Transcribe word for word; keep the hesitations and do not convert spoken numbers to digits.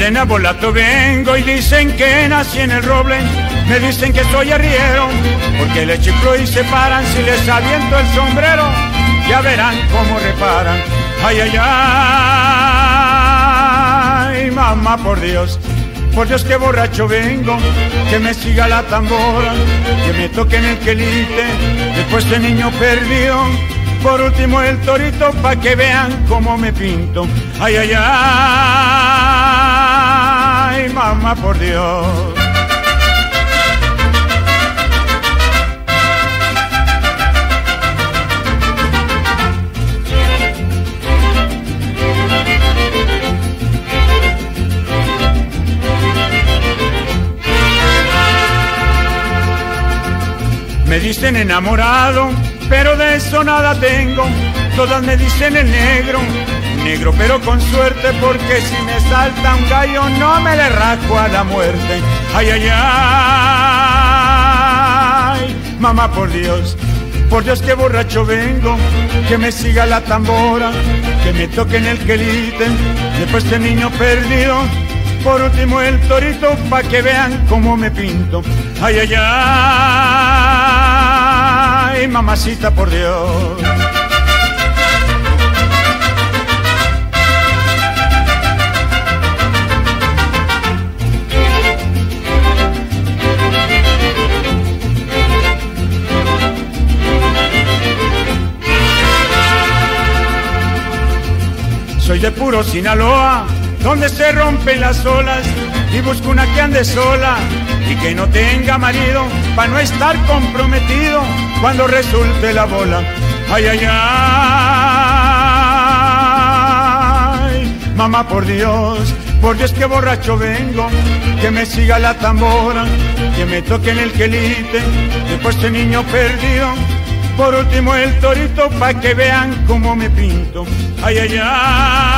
dicen abolato vengo y dicen que nací en el roble. Me dicen que soy arriero porque le chiflo y se paran si les aviento el sombrero. Ya verán cómo reparan. Ay, ay, ay, mamá, por Dios, por Dios que borracho vengo, que me siga la tambora, que me toquen el quelite, después de niño perdido, por último el torito, pa' que vean cómo me pinto. Ay, ay, ay, mamá, por Dios. Me dicen enamorado, pero de eso nada tengo. Todas me dicen el negro, negro pero con suerte, porque si me salta un gallo no me le rasco a la muerte. Ay, ay, ay, mamá, por Dios, por Dios que borracho vengo, que me siga la tambora, que me toquen el quelite, después de niño perdido, por último el torito, pa' que vean cómo me pinto. Ay, ay, ay, mamacita, por Dios. Soy de puro Sinaloa, donde se rompen las olas, y busco una que ande sola y que no tenga marido, pa' no estar comprometido cuando resulte la bola. Ay, ay, ay, mamá, por Dios, por Dios que borracho vengo, que me siga la tambora, que me toquen el quelite, después de niño perdido, por último el torito, pa' que vean cómo me pinto. Ay, ay, ay.